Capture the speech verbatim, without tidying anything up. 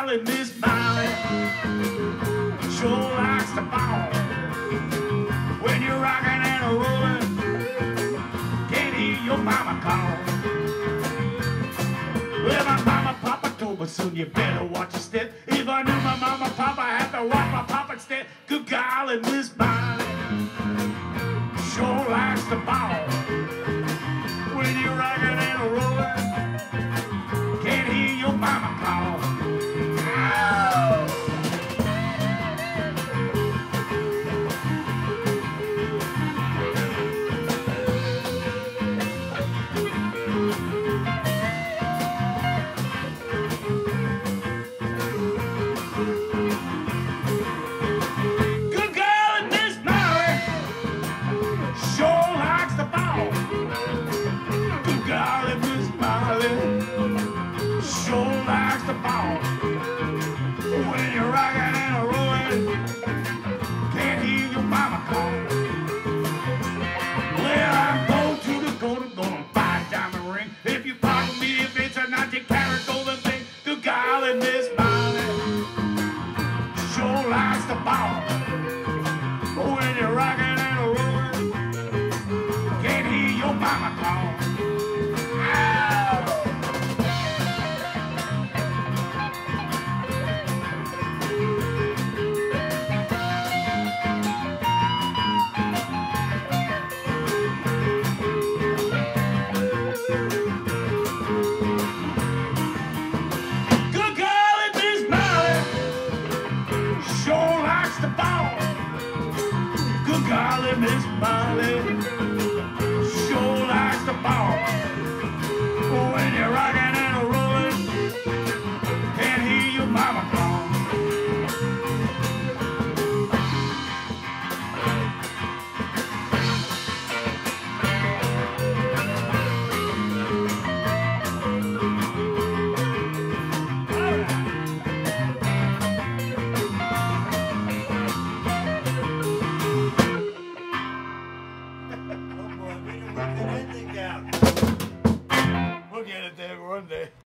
golly, Miss Molly sure likes to ball. When you're rocking and a rolling, can't hear your mama call. Well, my mama, papa told me soon, you better watch your step. If I knew my mama, papa, I had to watch my papa instead. Good golly, Miss Molly sure likes to ball. When you're rocking and a rolling, can't hear your mama call. Oh! Good girl, Miss Molly sure likes the ball. Good golly, Miss Molly sure likes the ball. When you're rocking and a rolling, can't hear your mama call. Well, I'm going to the golden, gonna buy a diamond ring. If you pardon me, if it's a ninety carat golden thing. Good golly, Miss Molly sure likes the ball. When you're rocking and a rolling, can't hear your mama call. Ow! Good golly, Miss Molly sure likes the ball. Good golly, Miss Molly sure likes the ball. When you're rocking and a rolling, can't hear your mama call. We'll get it there one day.